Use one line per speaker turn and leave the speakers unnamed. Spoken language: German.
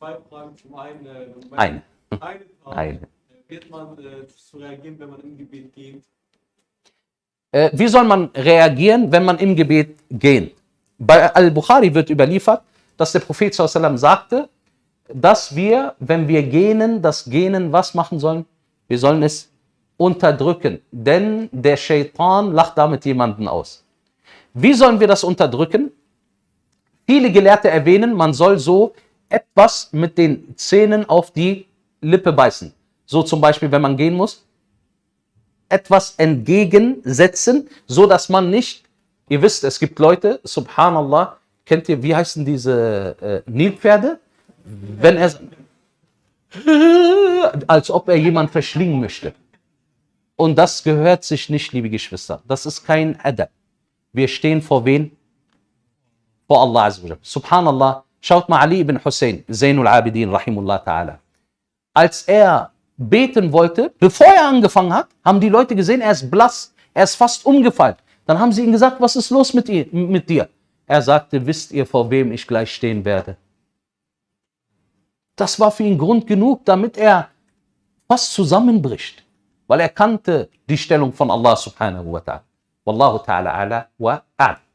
zwei Fragen. Zum einen,
Eine.
eine Frage.
Eine.
Wird man zu reagieren, wenn man im Gebet geht?
Wie soll man reagieren, wenn man im Gebet geht? Bei Al-Bukhari wird überliefert, dass der Prophet ﷺ sagte, dass wir, wenn wir gähnen, das Gähnen was machen sollen? Wir sollen es unterdrücken, denn der Shaitan lacht damit jemanden aus. Wie sollen wir das unterdrücken? Viele Gelehrte erwähnen, man soll so etwas mit den Zähnen auf die Lippe beißen. So zum Beispiel, wenn man gehen muss, etwas entgegensetzen, so dass man nicht, ihr wisst, es gibt Leute, subhanallah, kennt ihr, wie heißen diese Nilpferde? Wenn er, als ob er jemand verschlingen möchte. Und das gehört sich nicht, liebe Geschwister. Das ist kein Adab. Wir stehen vor wen? Vor Allah Azza wa Jalla. Subhanallah, schaut mal Ali ibn Hussein, Zainul Abidin, rahimullah ta'ala. Als er beten wollte, bevor er angefangen hat, haben die Leute gesehen, er ist blass, er ist fast umgefallen. Dann haben sie ihm gesagt, was ist los mit dir? Er sagte, wisst ihr, vor wem ich gleich stehen werde? Das war für ihn Grund genug, damit er fast zusammenbricht, weil er kannte die Stellung von Allah subhanahu wa ta'ala. Wallahu ta'ala ala wa a'lam.